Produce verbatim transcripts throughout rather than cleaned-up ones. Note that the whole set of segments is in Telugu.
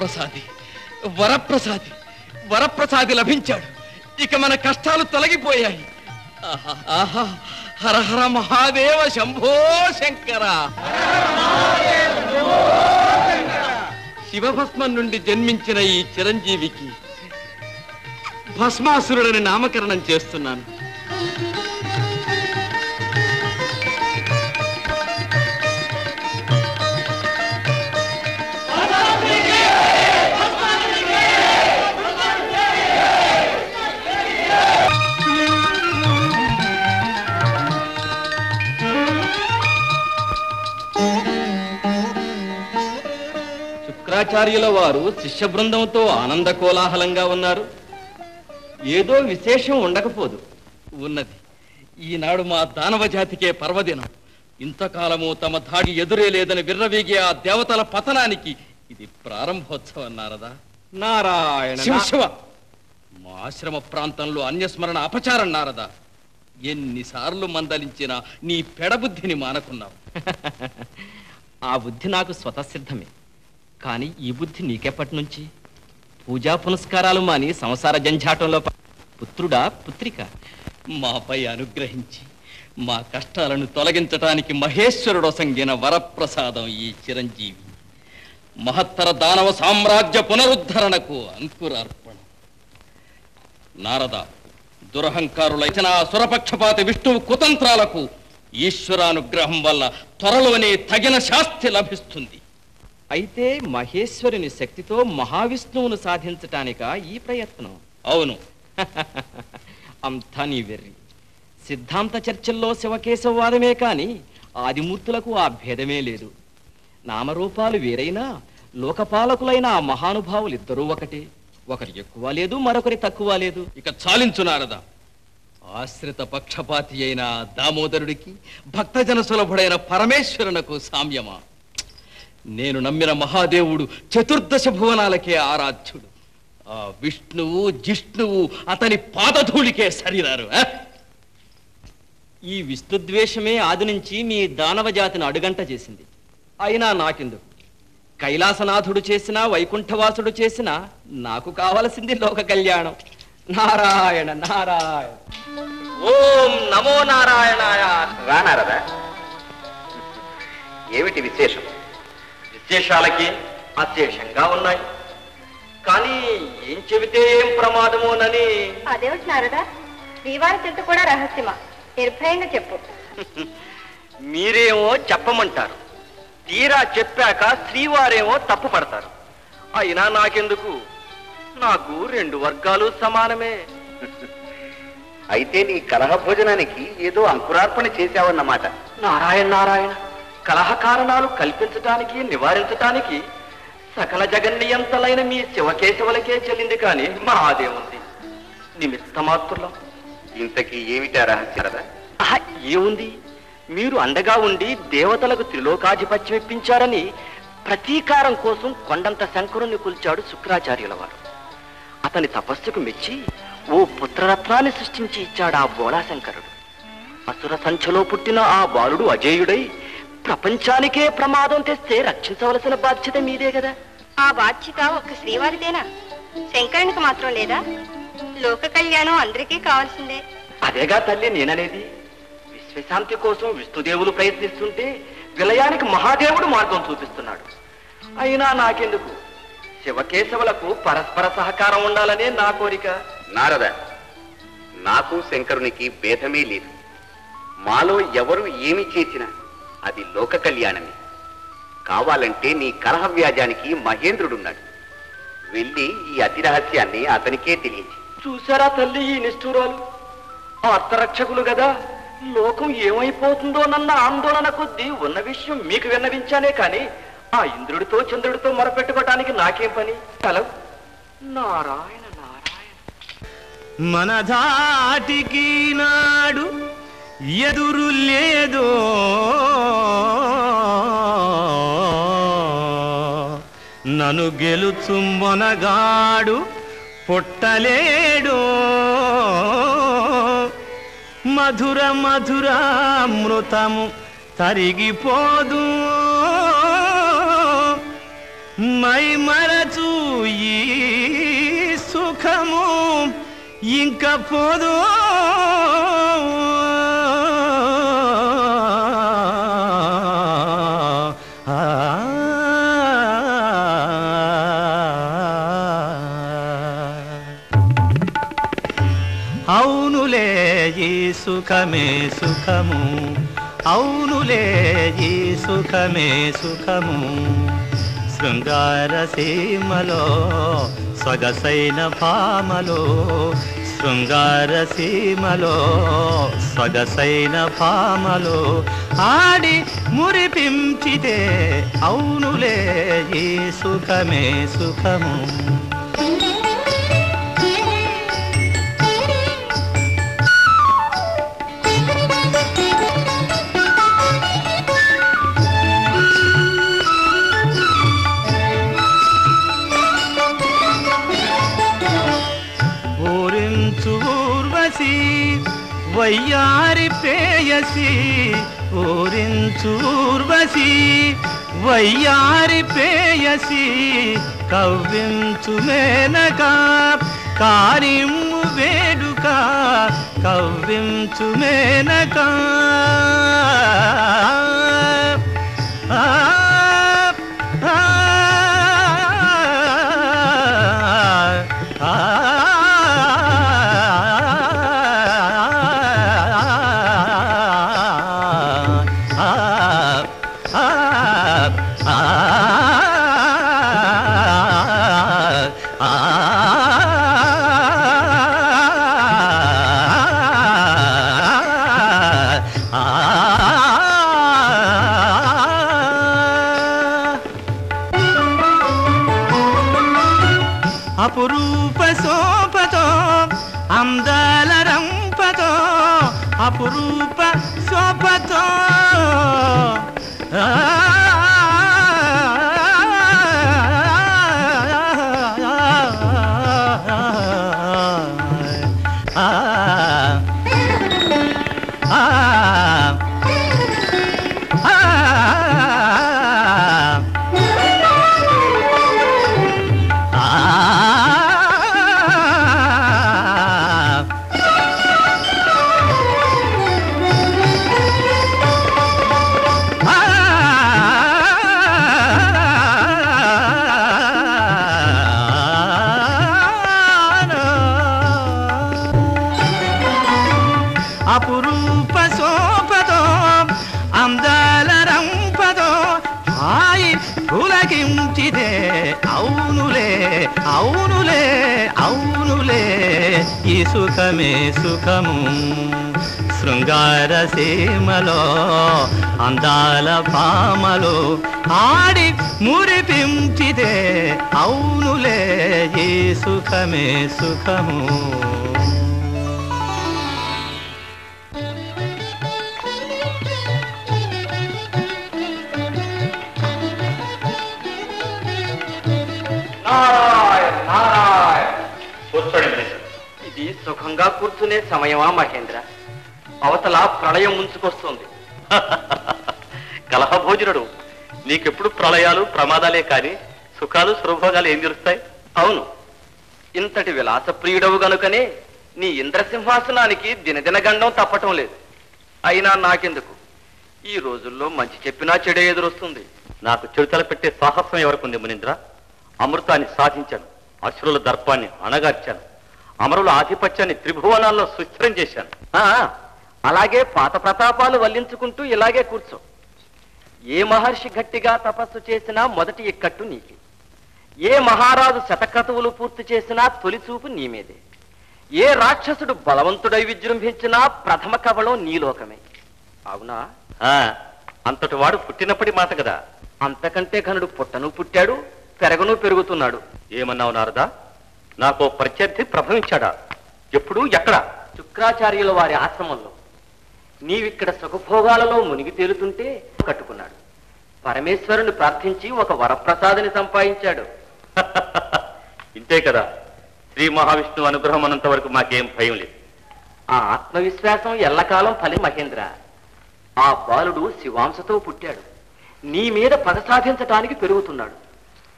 వరప్రసాది వరప్రసాది వరప్రసాది లభించాడు. ఇక మన కష్టాలు తొలగిపోయాయి. ఆహా ఆహా హర హర మహాదేవ శంభో శంకర. శివభస్మం నుండి జన్మించిన ఈ చిరంజీవికి భస్మాసురుడని నామకరణం చేస్తున్నాను. శుక్రాచార్యుల వారు శిష్య బృందంతో ఆనంద కోలాహలంగా ఉన్నారు. ఏదో విశేషం ఉండకపోదు, ఉన్నది. ఈనాడు మా దానవ జాతికే పర్వదినం. ఇంతకాలము తమ ధాడి ఎదురే లేదని విర్రవీగే ఆ దేవతల పతనానికి ఇది ప్రారంభోత్సవం నారదా. నారాయణ శివ శివ. మా ఆశ్రమ ప్రాంతంలో అన్యస్మరణ అపచారం నారదా. ఎన్నిసార్లు మందలించినా నీ పెడబుద్ధిని మానకున్నావు. ఆ బుద్ధి నాకు స్వతసిద్ధమే. కానీ ఈ బుద్ధి నీకెప్పటి నుంచి? పూజా పునస్కారాలు మాని సంసార జంఝాటంలో పుత్రుడా పుత్రిక మాపై అనుగ్రహించి మా కష్టాలను తొలగించటానికి మహేశ్వరుడు సంగిన వరప్రసాదం ఈ చిరంజీవి. మహత్తర దానవ సామ్రాజ్య పునరుద్ధరణకు అంకురార్పణ. నారద, దురహంకారులైన సురపక్షపాతి విష్ణువు కుతంత్రాలకు ఈశ్వరానుగ్రహం వల్ల త్వరలోనే తగిన శాస్తి లభిస్తుంది. అయితే మహేశ్వరుని శక్తితో మహావిష్ణువును సాధించటానిక ఈ ప్రయత్నం? అవును. అంతా నీ వెర్రి. సిద్ధాంత చర్చల్లో శివకేశవవాదమే కాని ఆదిమూర్తులకు ఆ భేదమే లేదు. నామరూపాలు వేరైనా లోకపాలకులైన ఆ మహానుభావులు ఇద్దరూ ఒకటే. ఒకరి ఎక్కువ లేదు, మరొకరి తక్కువ లేదు. ఇక చాలించునారదా. ఆశ్రిత పక్షపాతి అయిన దామోదరుడికి భక్తజన సులభుడైన పరమేశ్వరునకు సామ్యమా? నేను నమ్మిన మహాదేవుడు చతుర్దశ భువనాలకే ఆరాధ్యుడు. ఆ విష్ణువు జిష్ణువు అతని పాదధూళికే సరిరారు. ఈ విష్ణుద్వేషమే ఆది నుంచి మీ దానవ జాతిని అడుగంట చేసింది. అయినా నాకెందుకు? కైలాసనాథుడు చేసినా వైకుంఠవాసుడు చేసినా నాకు కావలసింది లోక కళ్యాణం. నారాయణ నారాయణ. ఓం నమో నారాయణాయ. రానారదా, ఏమిటి విశేషం? విశేషాలకి అశేషంగా ఉన్నాయి. కానీ ఏం చెబితే ఏం ప్రమాదమోనని. అదేమిటి నారదా, శ్రీవారి చెట్టు కూడా రహస్యమా? నిర్భయంగా చెప్పు. మీరేమో చెప్పమంటారు, తీరా చెప్పాక శ్రీవారేమో తప్పు పడతారు. అయినా నాకెందుకు? నాకు రెండు వర్గాలు సమానమే. అయితే నీ కలహ భోజనానికి ఏదో అంకురార్పణ చేశావన్నమాట. నారాయణ నారాయణ. కలహ కారణాలు కల్పించటానికి నివారించటానికి సకల జగన్నియంతలైన మీ శివకేశవులకే చెల్లింది కానీ మాదేముంది? నిమిత్త మాత్రులం. ఇంతకీ ఏమిటా రహస్యరదా? ఏముంది? మీరు అండగా ఉండి దేవతలకు త్రిలోకాధిపత్యం ఇప్పించారని ప్రతీకారం కోసం కొండంత శంకరుణ్ణి కొల్చాడు శుక్రాచార్యుల వారు. అతని తపస్సుకు మెచ్చి ఓ పుత్రరత్నాన్ని సృష్టించి ఇచ్చాడు ఆ బోళాశంకరుడు. అసుర సంఖ్యలో పుట్టిన ఆ బాలుడు అజేయుడై ప్రపంచానికే ప్రమాదం తెస్తే రక్షించవలసిన బాధ్యత మీదే కదా. ఆ బాధ్యత ఒక్క శ్రీవారిదేనా? శంకరునికి మాత్రం లేదా? లోక కళ్యాణం అందరికీ కావాల్సిందే. అదేగా తల్లి నేననేది. విశ్వశాంతి కోసం విష్ణుదేవులు ప్రయత్నిస్తుంటే విలయానికి మహాదేవుడు మార్గం చూపిస్తున్నాడు. అయినా నాకెందుకు? శివకేశవులకు పరస్పర సహకారం ఉండాలనే నా కోరిక. నారద, నాకు శంకరునికి భేదమే లేదు. మాలో ఎవరు ఏమి చేసినా అది లోక కళ్యాణమే. కావాలంటే నీ కలహ వ్యాజానికి మహేంద్రుడున్నాడు. వెళ్ళి ఈ అతి రహస్యాన్ని అతనికే తెలియచి. చూసారా తల్లి ఈ నిష్ఠూరాలు? అర్థరక్షకులు కదా, లోకం ఏమైపోతుందో నన్న ఆందోళన కొద్దీ ఉన్న విషయం మీకు విన్నవించానే కాని ఆ ఇంద్రుడితో చంద్రుడితో మొరపెట్టుకోవటానికి నాకేం పని? కలవు. నారాయణ నారాయణ. మన ధాటికి నాడు ఎదురు లేదో నన్ను గెలుచు మొనగాడు పుట్టలేడు. మధుర మధురామృతము తరిగిపోదు మై మరచు ఈ సుఖము ఇంక పోదు అవునులే ఈ సుఖమే సుఖము అవునులే ఈ సుఖమే సుఖము శృంగార సీమలో సొగసైన భామలో శృంగార సీమలో సొగసైన భామలో ఆడి మురిపించితే అవునులే ఈ సుఖమే సుఖము వయ్యారి ప్రేయసి ఊరించూర్వశి వయ్యారి ప్రేయసి కవ్వించు మేనక కారిమ్ము వేడుక కవ్వించు మేనక ఆ అపురూప శోభతో అందాల రంపతో అపురూప శోభతో అపురూప శోభతో అందాల రంపతో హాయి పులకించితే అవునులే అవునులే అవునులే ఈ సుఖమే సుఖము శృంగార సీమలో అందాల భామలో ఆడి మురిపించితే అవునులే ఈ సుఖమే సుఖము ఇది సుఖంగా కూర్చునే సమయమా మహేంద్ర? అవతల ప్రళయం ముంచుకొస్తుంది. కలహభోజనుడు, నీకెప్పుడు ప్రళయాలు ప్రమాదాలే కాని సుఖాలు సురభోగాలు ఏం తెలుస్తాయి? అవును, ఇంతటి విలాసప్రియుడవు గనుకనే నీ ఇంద్రసింహాసనానికి దినదిన గండం తప్పటం లేదు. అయినా నాకెందుకు, ఈ రోజుల్లో మంచి చెప్పినా చెడే ఎదురొస్తుంది. నాకు చెడుతల పెట్టే సాహసం ఎవరికుంది మునీంద్ర? అమృతాన్ని సాధించాను, అసురుల దర్పాన్ని అణగార్చాను, అమరుల ఆధిపత్యాన్ని త్రిభువనాల్లో సుస్థిరం చేశాను. ఆ, అలాగే పాత ప్రతాపాలు వల్లించుకుంటూ ఇలాగే కూర్చో. ఏ మహర్షి గట్టిగా తపస్సు చేసినా మొదటి ఇక్కట్టు నీకే. ఏ మహారాజు శతక్రతువులు పూర్తి చేసినా తొలి చూపు నీ మీదే. ఏ రాక్షసుడు బలవంతుడై విజృంభించినా ప్రథమ కవళం నీలోకమే. అవునా? ఆ అంతటి వాడు పుట్టినప్పటి మాట కదా. అంతకంటే ఘనుడు పుట్టను పుట్టాడు, పెరగను పెరుగుతున్నాడు. ఏమన్నావు నారదా? నాకు ప్రత్యర్థి ప్రభవించాడా? ఎప్పుడు, ఎక్కడ? శుక్రాచార్యుల వారి ఆశ్రమంలో. నీవిక్కడ సుఖభోగాలలో మునిగి తేలుతుంటే కట్టుకున్నాడు. పరమేశ్వరుని ప్రార్థించి ఒక వరప్రసాదని సంపాదించాడు. ఇంతే కదా, శ్రీ మహావిష్ణువు అనుగ్రహం అన్నంత వరకు మాకేం భయం లేదు. ఆ ఆత్మవిశ్వాసం ఎల్లకాలం ఫలి మహేంద్ర. ఆ బాలుడు శివాంశతో పుట్టాడు, నీ మీద పగ సాధించటానికి పెరుగుతున్నాడు.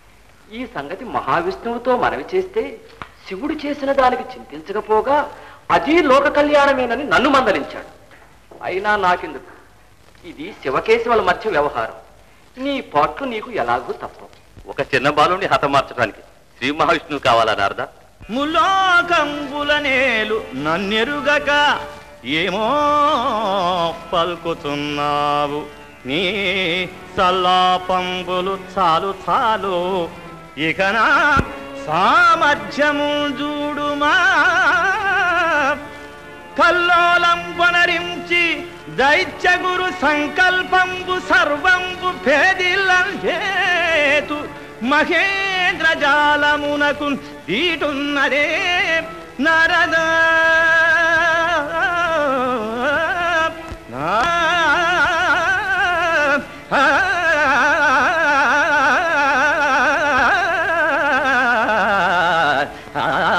ఈ సంగతి మహావిష్ణువుతో మనవి చేస్తే శివుడు చేసిన దానికి చింతించకపోగా అది లోక కళ్యాణమేనని నన్ను మందలించాడు. అయినా నాకెందుకు, ఇది శివకేశవుల మధ్య వ్యవహారం. నీ పాట్లు నీకు ఎలాగూ తప్పవు. ఒక చిన్న బాలుని హతమార్చడానికి శ్రీ మహావిష్ణువు కావాలా నారదా? ములోకంబుల నేలు నన్నెరుగక ఏమో పలుకుతున్నావు. నీ సల్లాపంబులు చాలు చాలు, ఇక నా సామర్థ్యము చూడుమా. కల్లోలం వనరించి దైత్య గురు సంకల్పంబు సర్వంబు భేదిల్లేతు మహేంద్ర జాలమునకు దీటున్నదే నరదా. ఆ